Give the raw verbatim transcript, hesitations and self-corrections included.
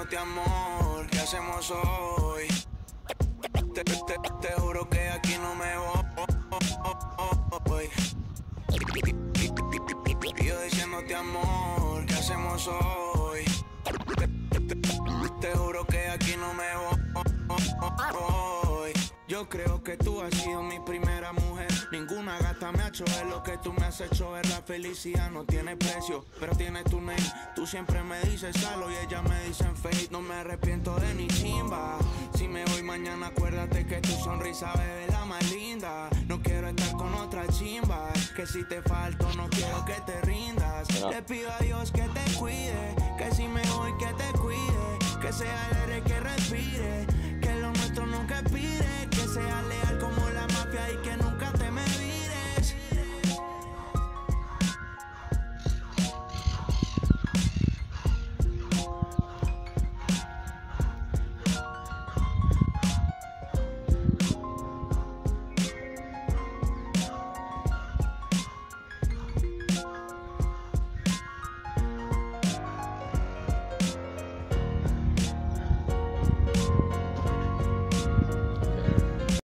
diciéndote amor, ¿qué hacemos hoy? Te, te, te juro que aquí no me voy. Y yo diciéndote amor, ¿qué hacemos hoy? Te, te, te juro que aquí no me voy. Yo creo que tú has sido mi primera mujer. Ninguna gata me ha hecho ver lo que tú me has hecho ver. La felicidad no tiene precio, pero tiene tu name. Tú siempre me dices salo y ellas me dicen fake. No me arrepiento de ni chimba. Si me voy mañana acuérdate que tu sonrisa, bebé, la más linda. No quiero estar con otra chimba. Que si te falto no quiero que te rindas. No. Le pido a Dios que te cuide. Que si me voy que te cuide. Que sea el aire que respire. Que lo nuestro nunca expire. Que sea leal como la mafia y que no